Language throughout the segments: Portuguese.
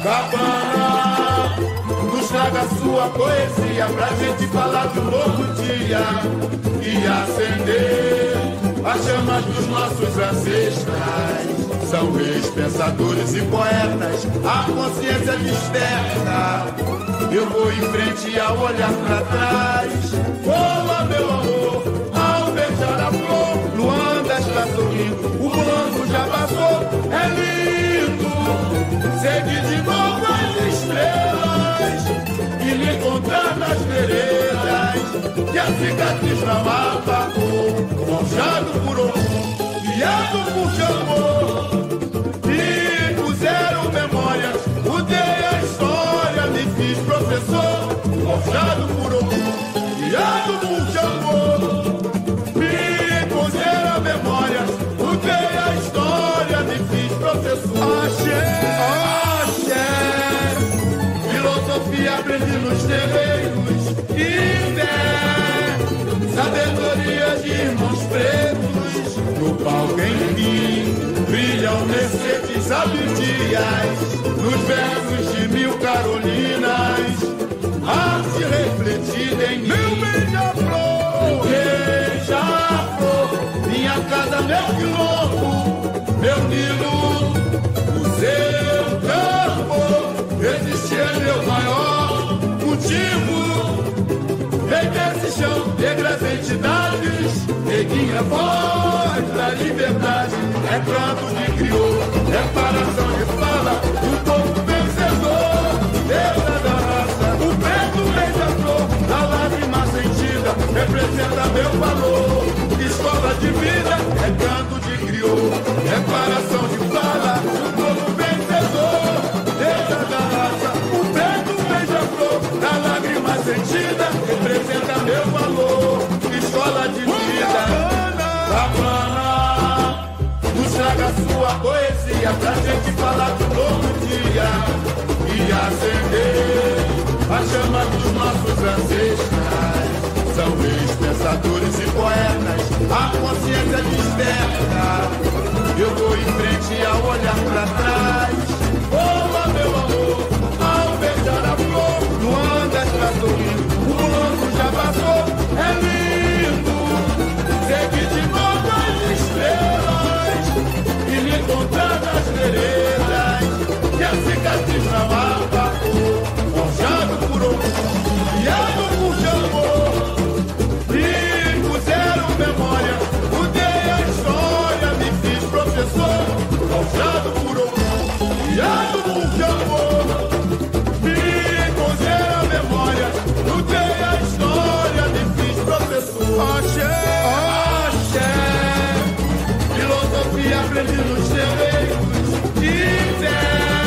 Cabana, nos traga sua poesia pra gente falar de um novo dia e acender as chamas dos nossos ancestrais. São reis, pensadores e poetas, a consciência desperta. Eu vou em frente ao olhar pra trás. Voa, meu amor, ao beijar a flor. Luanda está sorrindo, o blanco já passou. É lindo seguir de novo as estrelas e lhe encontrar nas veredas que a cicatriz não apagou. Forjado por algum, guiado por Xangô, e puseram memórias, mudei a história, me fiz professor. Forjado por algum, guiado por Xangô, me puseram memórias, mudei a história, me fiz professor. Axé, axé, filosofia aprendi nos terreiros e fé, sabedoria de irmãos pretos, no palco enfim, brilham Mercedes Abdias, nos versos de mil Carolinas, arte refletida em mim. Meu beija-flor, beija-flor, minha casa, meu quilombo, meu Nilo, o seu campo, resistir é meu maior motivo. Vem desse chão, negras entidades, neguinha voz da liberdade. É canto de crioulo, é paração de fala do povo vencedor, deusa da raça. O preto beija-flor, da lágrima sentida, representa meu valor. Escola de vida, é canto de crioulo, é paração de fala do povo vencedor, deusa da raça. O preto beija-flor, da lágrima sentida, representa meu valor. Escola de vida, Cabana, nos traga sua poesia pra gente falar do novo dia e acender a chama dos nossos ancestrais. São reis, pensadores e poetas, a consciência desperta. Eu vou em frente ao olhar pra trás. Voa, meu amor, ao beijar a flor. Luanda está sorrindo, o blanco já passou. É lindo seguir de novo as estrelas e me encontrar nas veredas que a cicatriz não apagou. Forjado por algum, guiado por Xangô, e puseram memória, mudei a história, me fiz professor. Forjado por algum, guiado por Xangô, me puseram memória, mudei a história, me fiz professor. Axé, axé, filosofia aprendi nos terreiros e fé,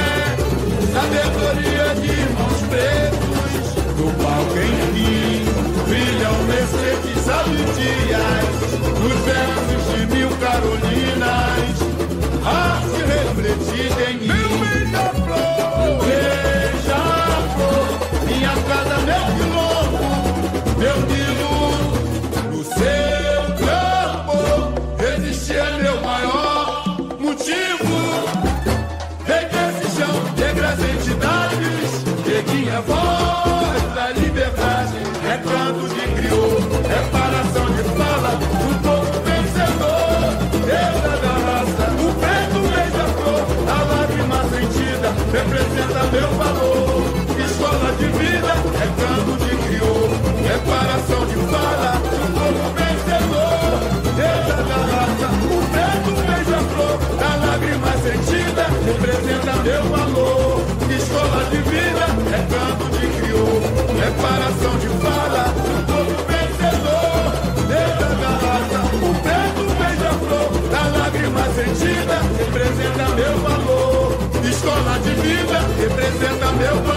sabedoria de irmãos pretos, no palco enfim, brilham Mercedes Abdias, nos versos de mil Carolinas, arte refletida em mim. Meu beija-flor, beija-flor, minha casa, meu quilombo, meu Nilo, no seu campo, resistir é meu maior motivo. Vem desse chão, negras entidades, neguinha voz da liberdade. É canto de crioulo, é paração de fala do povo vencedor, deusa da raça. O preto beija-flor, a lágrima sentida, representa meu valor. Escola de vida, é canto de crioulo, é paração de fala do povo vencedor, deusa da raça. O preto beija-flor, da lágrima sentida, representa meu valor. Escola de vida, é canto de crioulo, é paração de fala do povo vencedor, deusa da raça. O preto beija-flor, da lágrima sentida, representa meu valor. Escola de vida, representa meu valor.